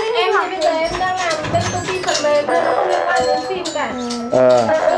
Em thì bây giờ em đang làm bên công ty phần mềm, nó không liên quan đến phim cả.